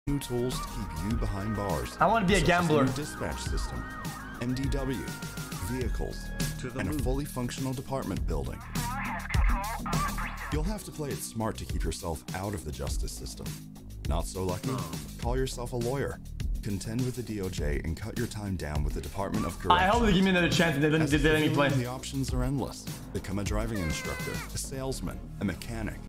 new tools to keep you behind bars. I want to be a gambler. New dispatch system, MDW, vehicles, and a fully functional department building. You'll have to play it smart to keep yourself out of the justice system. Not so lucky? Call yourself a lawyer. Contend with the DOJ and cut your time down with the Department of Corrections. I hope they give me another chance and they didn't let me play. The options are endless. Become a driving instructor, a salesman, a mechanic.